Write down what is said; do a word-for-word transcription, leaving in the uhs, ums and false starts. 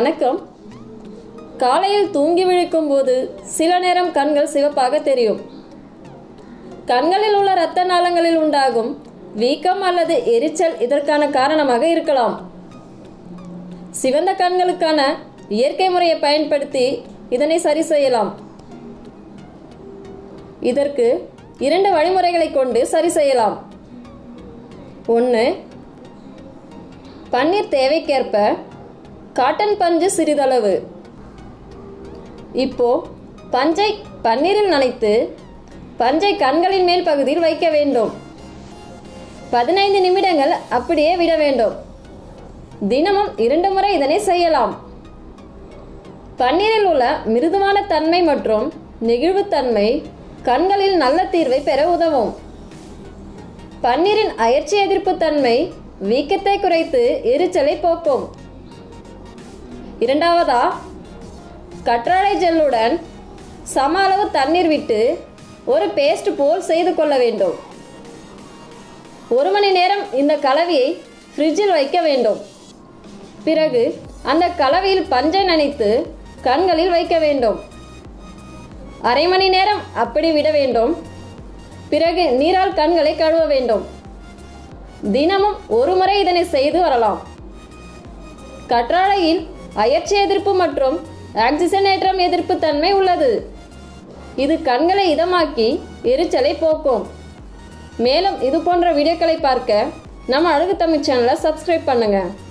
வணக்கம். காலையில் தூங்கி விழிக்கும் போது சில நேரம் கண்கள் சிவப்பாக தெரியும். கண்களில் உள்ள இரத்த நாளங்களில் உண்டாகும் வீக்கம் அல்லது எரிச்சல் இதற்கான காரணமாக இருக்கலாம். சிவந்த கண்களுக்கான இயற்கை முறையை பயன்படுத்தி இதனை சரி செய்யலாம். இதற்கு இரண்டு வழிமுறைகளை கொண்டு சரி செய்யலாம். ஒன்று, பன்னீர் தேவைக்கேற்ப, காட்டன் பஞ்சு சிறிதளவு. இப்போ பஞ்சை பன்னீரில் நனைத்து பஞ்சை கண்களின் மேல் பகுதியில் வைக்க வேண்டும். பதினைந்து நிமிடங்கள் அப்படியே விட வேண்டும். தினமும் இரண்டு முறை இதனை செய்யலாம். பன்னீரில் உள்ள மிருதுவான தன்மை மற்றும் நெகிழ்வுத்தன்மை கண்களில் நல்ல தீர்வை பெற உதவும். பன்னீரின் அயற்சி எதிர்ப்பு தன்மை வீக்கத்தை குறைத்து எரிச்சலை போக்கும். இரண்டாவதா, கற்றாழை ஜெல்லுடன் சம அளவு தண்ணீர் விட்டு ஒரு பேஸ்ட் போல் செய்து கொள்ள வேண்டும். ஒரு மணி நேரம் இந்த கலவையை ஃப்ரிட்ஜில் வைக்க வேண்டும். பிறகு அந்த கலவையில் பஞ்சை நனைத்து கண்களில் வைக்க வேண்டும். அரை மணி நேரம் அப்படி விட வேண்டும். பிறகு நீரால் கண்களை கழுவ வேண்டும். தினமும் ஒரு முறை இதனை செய்து வரலாம். கற்றாழையில் அயற்சி எதிர்ப்பு மற்றும் ஆக்சிஜனேற்றம் எதிர்ப்பு தன்மை உள்ளது. இது கண்களை இதமாக்கி எரிச்சலை போக்கும். மேலும் இது போன்ற வீடியோக்களை பார்க்க நம்ம அழகு தமிழ் சேனலை சப்ஸ்கிரைப் பண்ணுங்க.